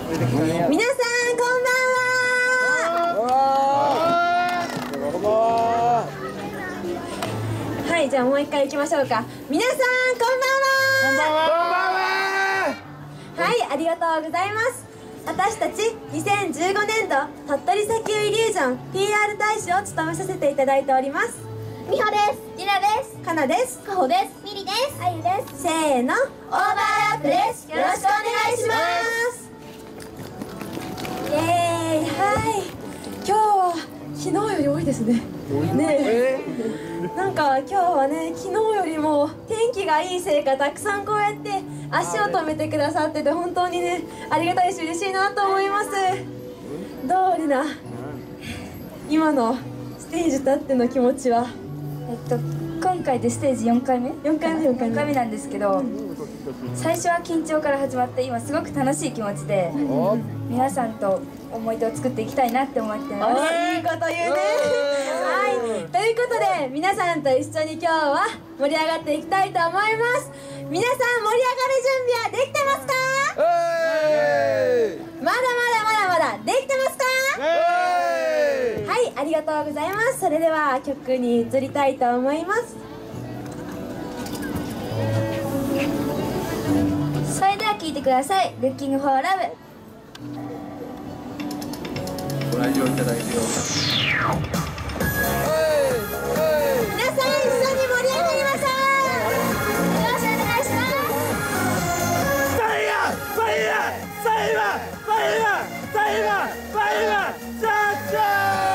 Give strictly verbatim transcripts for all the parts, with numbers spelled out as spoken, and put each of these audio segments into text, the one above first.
皆さんこんばんは。はい、じゃあもう一回行きましょうか。皆さんこんばんは。はい、ありがとうございます。私たちにせんじゅうごねんど鳥取砂丘イリュージョン ピーアール 大使を務めさせていただいております。 みほです。りなです。 かなです。 かほです。みりです。あゆです。 せーの、オーバーラップです。よろしくお願いします。イエーイ。はい、今日は昨日より多いですね。ねえ、なんか今日はね、昨日よりも天気がいいせいかたくさんこうやって足を止めてくださってて、本当にね、ありがたいし嬉しいなと思います。どうりな、今のステージ立っての気持ちは？ えっと今回でステージよんかいめよんかいめよんかいめよんかいめなんですけど、最初は緊張から始まって今すごく楽しい気持ちで皆さんと思い出を作っていきたいなって思ってます。 いいこと言うね。はい、ということで皆さんと一緒に今日は盛り上がっていきたいと思います。皆さん盛り上がる準備はできてますか？まだまだまだまだできてますか？はい、ありがとうございます。それでは曲に移りたいと思います。 それでは聴いてください。 Looking for Love。 ご来場いただいてよ。 皆さん一緒に盛り上がりましょう。 よろしくお願いします。 ファイヤーファイヤーファイヤーファイヤーファイヤーファイヤージャッジャ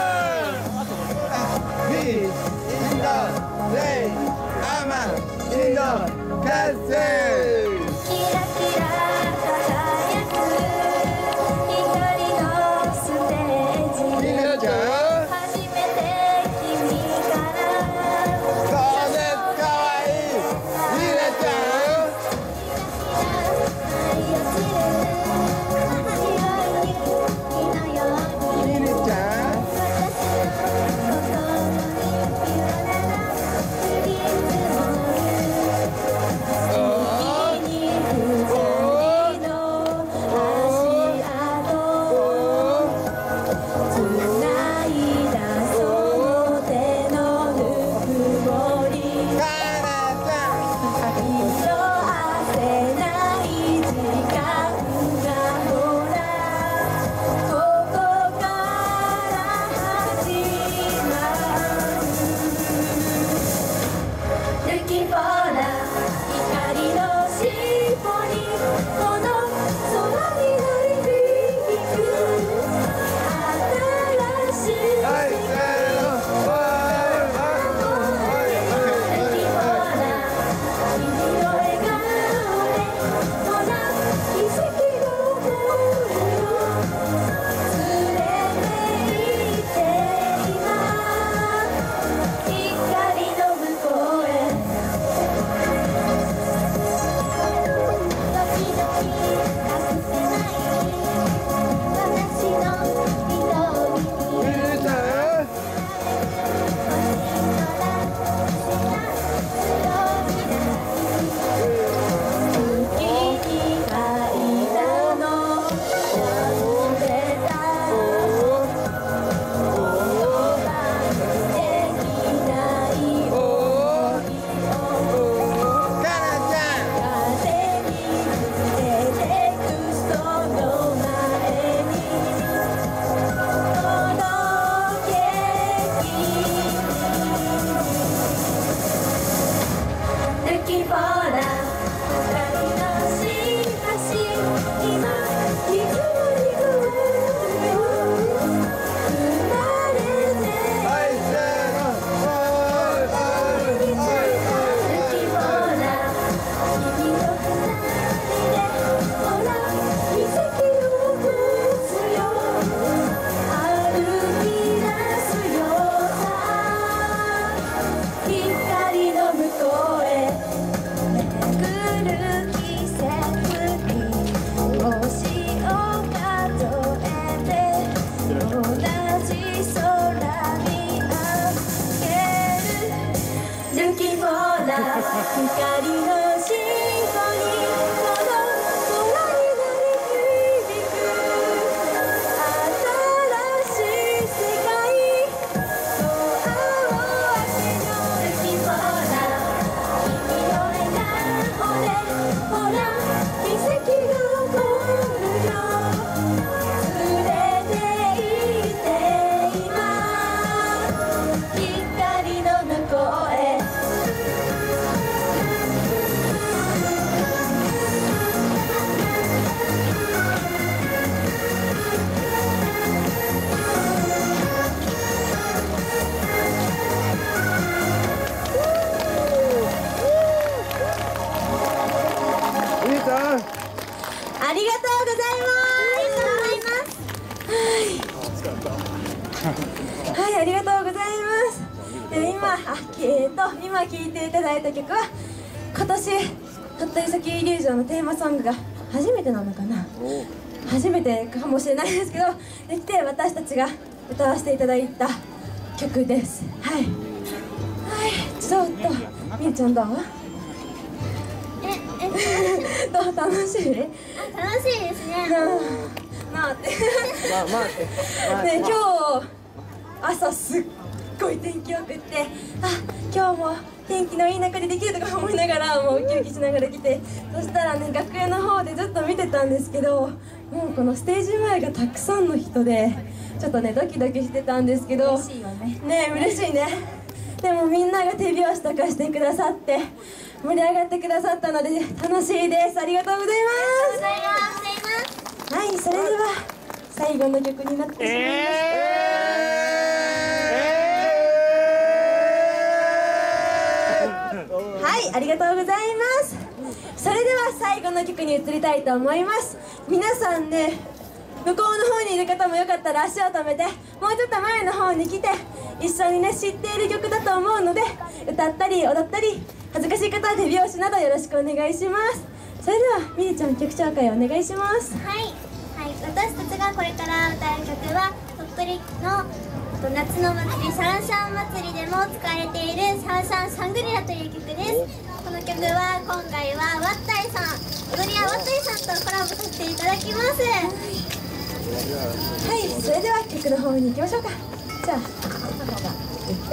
ー Peace in the day, I'm in the castle. キラキラ輝く光のステージ。 みなちゃん、 初めて君はい、ありがとうございます。で今、あ、えーと、今聴いていただいた曲は今年鳥取砂丘イリュージョンのテーマソングが初めてなのかな、初めてかもしれないですけどできて、私たちが歌わせていただいた曲です。はい、はい、ちょっとみーちゃんどう？ ええどう？楽しい？ あ、楽しいですね。 まあってまあまあね、今日朝すっごい天気よくって、あ、今日も天気のいい中でできるとか思いながらもうウキウキしながら来て、そしたらね、楽屋の方でずっと見てたんですけど、もうこのステージ前がたくさんの人でちょっとねドキドキしてたんですけど、 嬉しいよね。 ね、嬉しいね。でもみんなが手拍子とかしてくださって盛り上がってくださったので楽しいです。ありがとうございます。はい、それでは最後の曲になってしまいました。はい、ありがとうございます。それでは最後の曲に移りたいと思います。皆さんね、向こうの方にいる方もよかったら足を止めてもうちょっと前の方に来て一緒にね知っている曲だと思うので歌ったり踊ったり、恥ずかしい方は手拍子などよろしくお願いします。それではみりちゃん、曲紹介お願いします。 はい、はい、私たちがこれから歌う曲は鳥取の夏の祭り、シャンシャン祭りでも使われているシャンシャンシャングリラという曲です。この曲は今回はワッタイさん、踊り屋ワッタイさんとコラボさせていただきます。 はい、それでは曲の方に行きましょうか。じゃあ母が言って、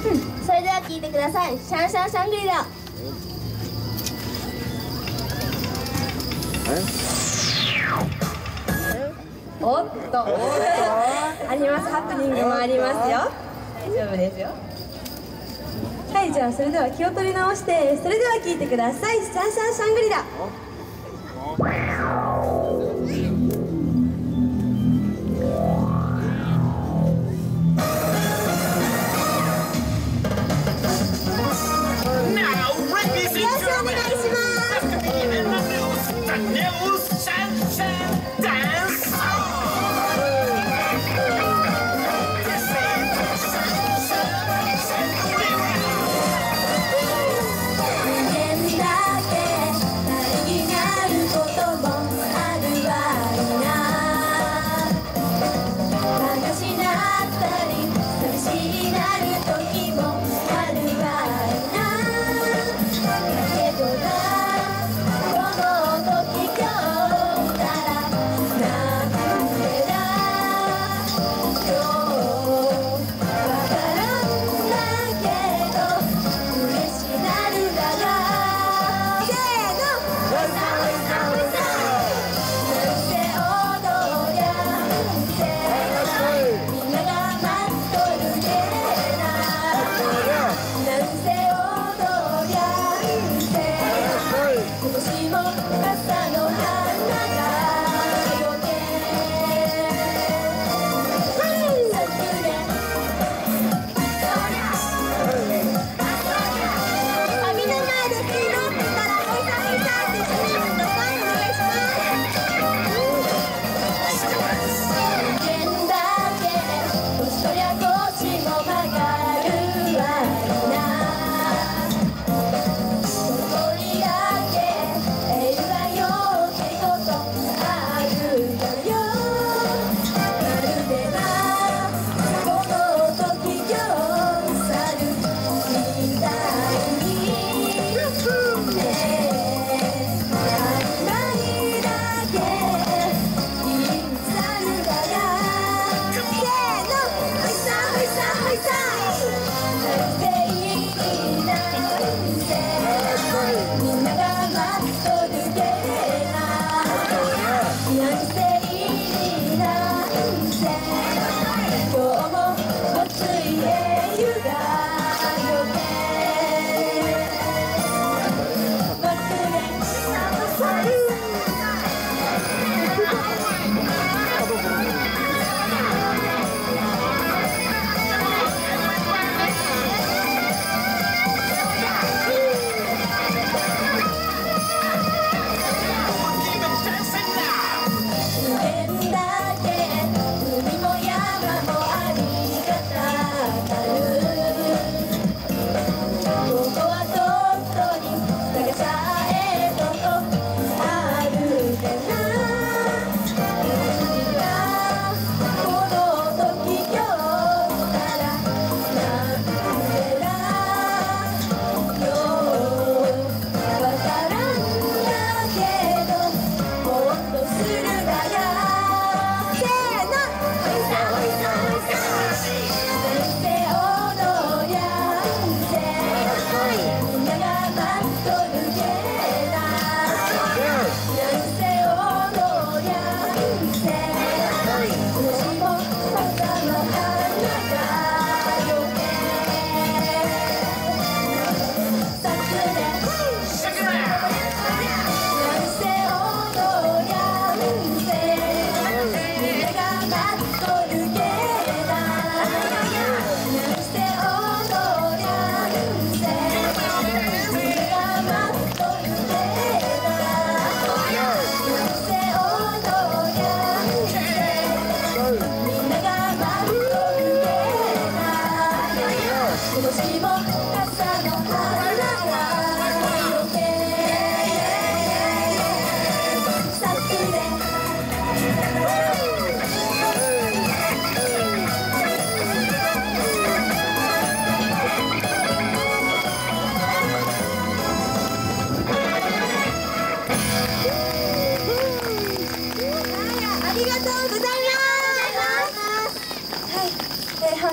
うん、それでは聴いてください。シャンシャンシャングリラ。 おっとあります、ハプニングもありますよ。大丈夫ですよ。はい、じゃあそれでは気を取り直して、それでは聴いてください。シャンシャンシャングリラ。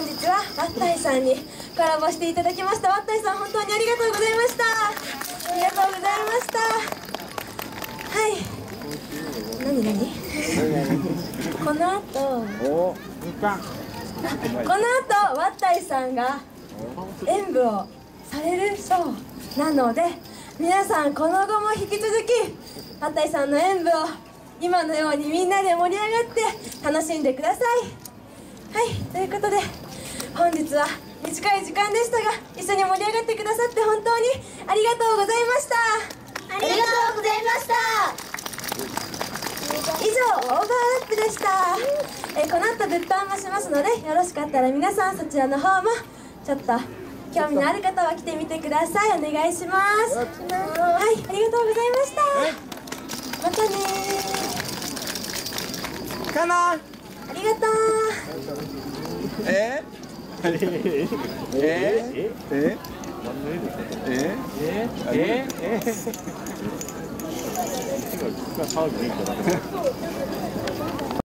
本日はワッタイさんにコラボしていただきました。ワッタイさん、本当にありがとうございました。ありがとうございました。はい。何何この後おみかんこの後ワッタイさんが演舞をされるそうなので、皆さんこの後も引き続きワッタイさんの演舞を今のようにみんなで盛り上がって楽しんでください。はい、ということで本日は短い時間でしたが一緒に盛り上がってくださって本当にありがとうございました。 ありがとうございました。 以上オーバーラップでした。えこの後物販もしますので、よろしかったら皆さんそちらの方もちょっと興味のある方は来てみてください。お願いします。はい、ありがとうございました。またねー。 かな。 ありがとう。 えええええええええ